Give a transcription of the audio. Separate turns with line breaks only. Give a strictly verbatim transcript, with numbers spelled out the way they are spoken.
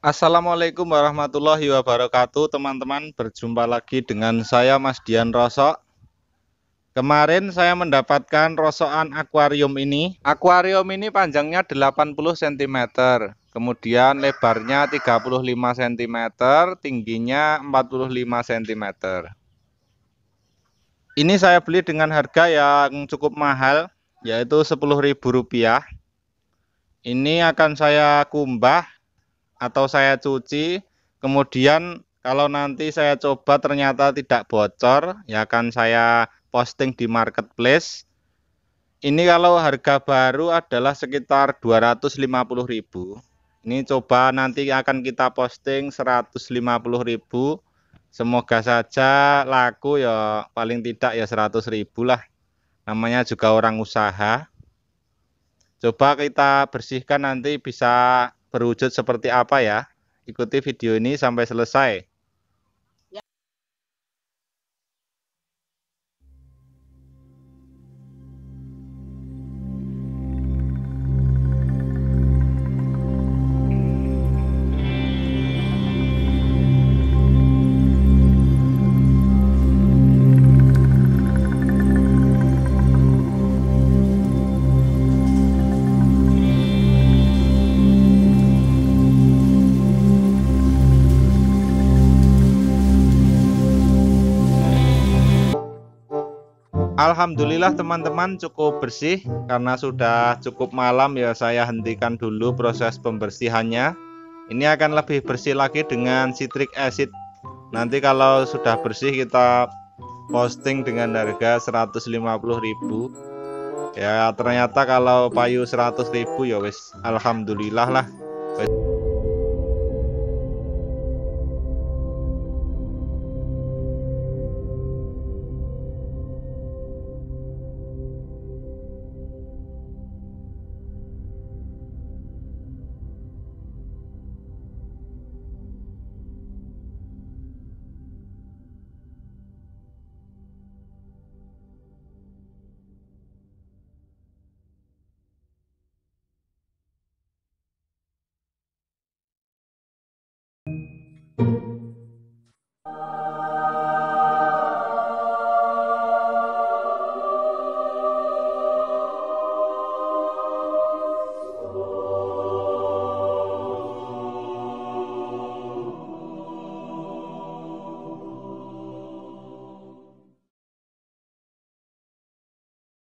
Assalamualaikum warahmatullahi wabarakatuh, teman-teman. Berjumpa lagi dengan saya, Mas Dian Rosok. Kemarin saya mendapatkan rosokan akuarium ini. Akuarium ini panjangnya delapan puluh sentimeter, kemudian lebarnya tiga puluh lima sentimeter, tingginya empat puluh lima sentimeter. Ini saya beli dengan harga yang cukup mahal, yaitu sepuluh ribu rupiah. Ini akan saya kumbah atau saya cuci, kemudian kalau nanti saya coba ternyata tidak bocor, ya akan saya posting di marketplace. Ini kalau harga baru adalah sekitar dua ratus lima puluh ribu. Ini coba nanti akan kita posting seratus lima puluh ribu. Semoga saja laku, ya paling tidak ya seratus ribu lah. Namanya juga orang usaha. Coba kita bersihkan, nanti bisa berwujud seperti apa ya. Ikuti video ini sampai selesai. Alhamdulillah teman-teman, cukup bersih. Karena sudah cukup malam ya, saya hentikan dulu proses pembersihannya. Ini akan lebih bersih lagi dengan citric acid. Nanti kalau sudah bersih kita posting dengan harga seratus lima puluh ribu. Ya ternyata kalau payu seratus ribu ya wis alhamdulillah lah.